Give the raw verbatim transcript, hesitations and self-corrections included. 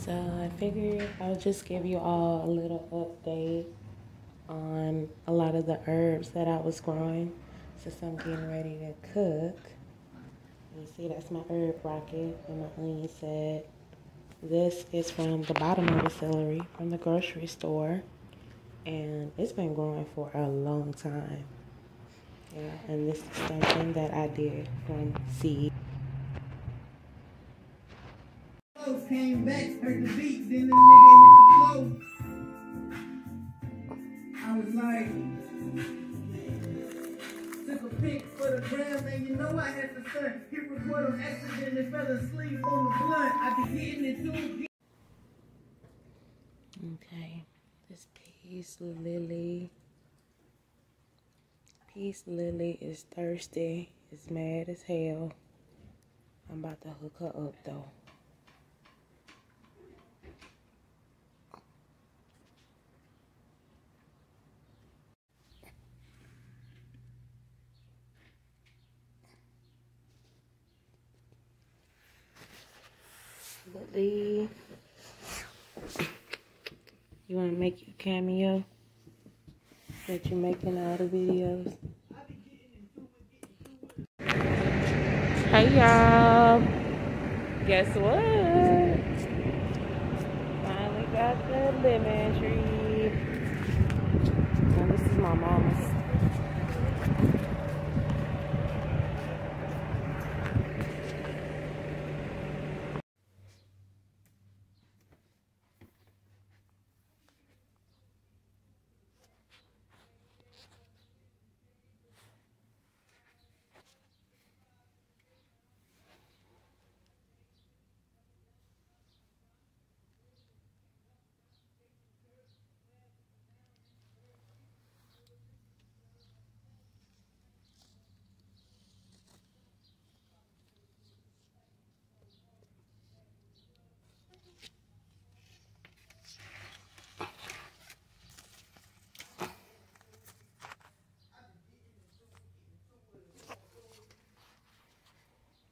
So I figured I'll just give you all a little update on a lot of the herbs that I was growing since I'm getting ready to cook. You see, that's my herb rocket and my onion set. This is from the bottom of the celery from the grocery store, and it's been growing for a long time. Yeah, and this is something that I did from seed. Came back, heard the beat, then the nigga hit the flow. I was like, took a pic for the gram, and you know I had to start. Hit record on accident and fell asleep on the blunt. I be getting it too. Okay, this peace lily. Peace lily is thirsty. It's mad as hell. I'm about to hook her up though. Lily, you want to make your cameo that you're making all the videos? Hey y'all, guess what? Finally got the lemon tree. Now this is my mama's.